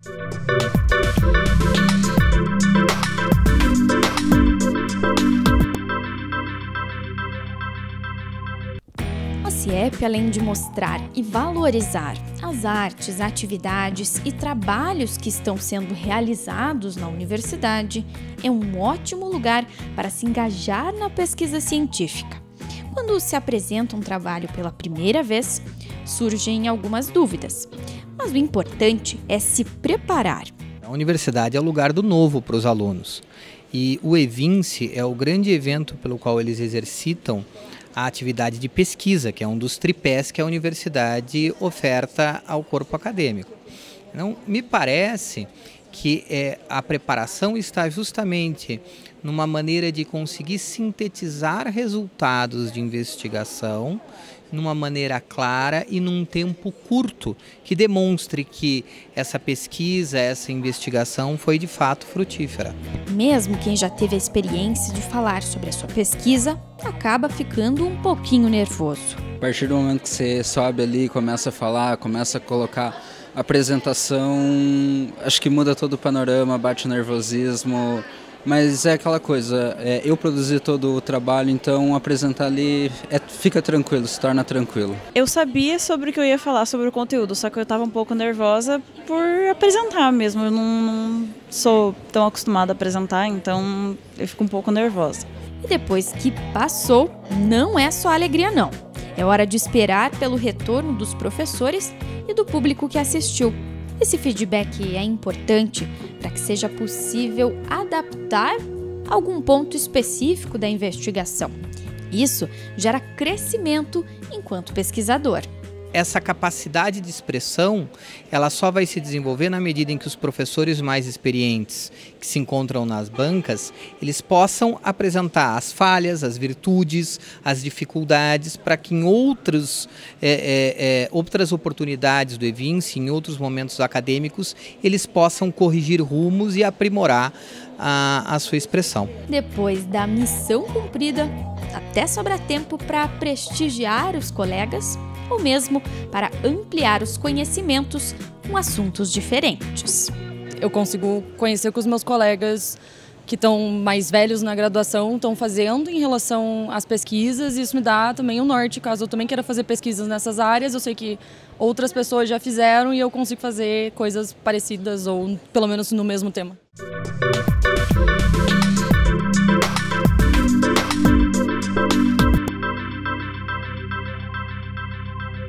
A CIEP, além de mostrar e valorizar as artes, atividades e trabalhos que estão sendo realizados na universidade, é um ótimo lugar para se engajar na pesquisa científica. Quando se apresenta um trabalho pela primeira vez, surgem algumas dúvidas, mas o importante é se preparar. A universidade é o lugar do novo para os alunos e o EVINSE é o grande evento pelo qual eles exercitam a atividade de pesquisa, que é um dos tripés que a universidade oferta ao corpo acadêmico. Então, me parece que a preparação está justamente numa maneira de conseguir sintetizar resultados de investigação numa maneira clara e num tempo curto, que demonstre que essa pesquisa, essa investigação foi de fato frutífera. Mesmo quem já teve a experiência de falar sobre a sua pesquisa, acaba ficando um pouquinho nervoso. A partir do momento que você sobe ali, começa a falar, começa a colocar a apresentação, acho que muda todo o panorama, bate o nervosismo. Mas é aquela coisa, eu produzi todo o trabalho, então apresentar ali fica tranquilo, se torna tranquilo. Eu sabia sobre o que eu ia falar, sobre o conteúdo, só que eu estava um pouco nervosa por apresentar mesmo. Eu não sou tão acostumada a apresentar, então eu fico um pouco nervosa. E depois que passou, não é só alegria não. É hora de esperar pelo retorno dos professores e do público que assistiu. Esse feedback é importante para que seja possível adaptar algum ponto específico da investigação. Isso gera crescimento enquanto pesquisador. Essa capacidade de expressão, ela só vai se desenvolver na medida em que os professores mais experientes que se encontram nas bancas, eles possam apresentar as falhas, as virtudes, as dificuldades, para que em outras oportunidades do EVINSE, em outros momentos acadêmicos, eles possam corrigir rumos e aprimorar a sua expressão. Depois da missão cumprida, até sobra tempo para prestigiar os colegas ou mesmo para ampliar os conhecimentos com assuntos diferentes. Eu consigo conhecer o que os meus colegas que estão mais velhos na graduação estão fazendo em relação às pesquisas, e isso me dá também um norte, caso eu também queira fazer pesquisas nessas áreas. Eu sei que outras pessoas já fizeram e eu consigo fazer coisas parecidas ou pelo menos no mesmo tema.